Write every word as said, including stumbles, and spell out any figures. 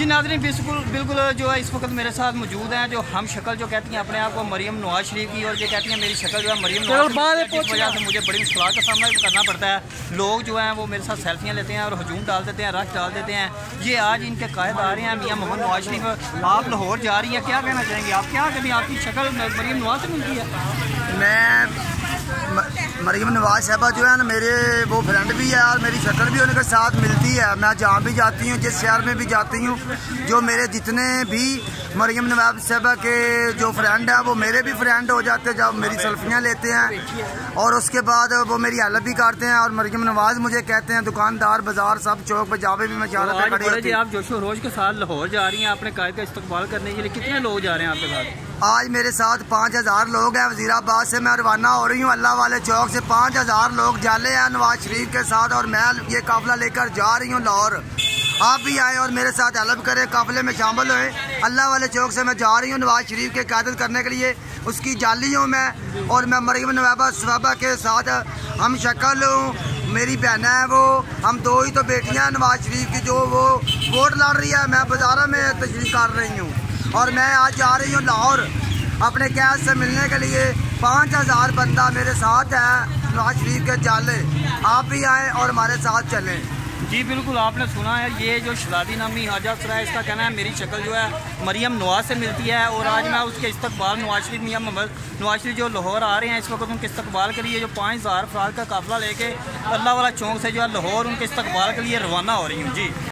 जी नाज़रीन, बिल्कुल बिल्कुल जो है इस वक्त मेरे साथ मौजूद हैं जो हम शक्ल जो कहती हैं अपने आप को मरियम नवाज शरीफ की, और ये कहती हैं मेरी शक्ल जो है मरियम नवाज शरीफ, जिस वजह से मुझे बड़ी मुश्किलात का सामना करना पड़ता है। लोग जो हैं वो मेरे साथ सेल्फियाँ लेते हैं और हजूम डाल देते हैं, रश डाल देते हैं। ये आज इनके कायद आ रहे हैं मियाँ मोहम्मद नवाज शरीफ, आप लाहौर जा रही हैं, क्या कहना चाहेंगे आप? क्या कभी आपकी शक्ल मरियम नवाज से मिलती है? मैं मरियम नवाज साहबा जो है ना मेरे वो फ्रेंड भी है और मेरी शक्ल भी उनके साथ मिलती है। मैं जहाँ भी जाती हूँ, जिस शहर में भी जाती हूँ, जो मेरे जितने भी मरियम नवाज साहबा के जो फ्रेंड हैं वो मेरे भी फ्रेंड हो जाते हैं जब मेरी सेल्फियाँ लेते हैं, और उसके बाद वो मेरी हेल्प भी करते हैं। और मरियम नवाज मुझे कहते हैं दुकानदार, बाजार, सब चौक पर जावे भी मैं चारा पे खड़ी होती हूँ। आप जोशो रोज के साथ लाहौर जा रही हैं अपने कायद का इस्तकबाल करने के लिए, कितने लोग जा रहे हैं आपके साथ? आज मेरे साथ पाँच हज़ार लोग हैं। वजीराबाद से मैं रवाना हो रही हूँ, अल्लाह वाले चौक से पाँच हज़ार लोग जाले हैं नवाज शरीफ के साथ, और मैं ये काफिला लेकर जा रही हूँ लाहौर। आप भी आए और मेरे साथ हेल्प करें, काफिले में शामिल हुए। अल्लाह वाले चौक से मैं जा रही हूँ नवाज शरीफ के क़यादत करने के लिए, उसकी जाली हूँ मैं, और मैं मरियम नवाज साहबा के साथ हम शक्ल हूँ। मेरी बहन है वो, हम दो ही तो बेटियाँ नवाज शरीफ की, जो वो वोट लड़ रही है। मैं बाजारों में तशरीफ कर रही हूँ और मैं आज जा रही हूँ लाहौर अपने कैद से मिलने के लिए। पाँच हज़ार बंदा मेरे साथ है नवाज शरीफ के जाले। आप भी आएँ और हमारे साथ चलें। जी बिल्कुल, आपने सुना है, ये जो शहजादी नामी हाजा सरा है, इसका कहना है मेरी शक्ल जो है मरियम नवाज से मिलती है, और आज मैं उसके इस्तकबाल नवाज शरीफ मियाँ मोहम्मद नवाज शरीफ जो लाहौर आ रहे हैं इस वक्त, उनके इस्तकबाल के लिए जो पाँच हज़ार अफराद का काफिला लेके अल्लाह वाला चौक से जो है लाहौर उनके इस्तकबाल के लिए रवाना हो रही हूँ। जी।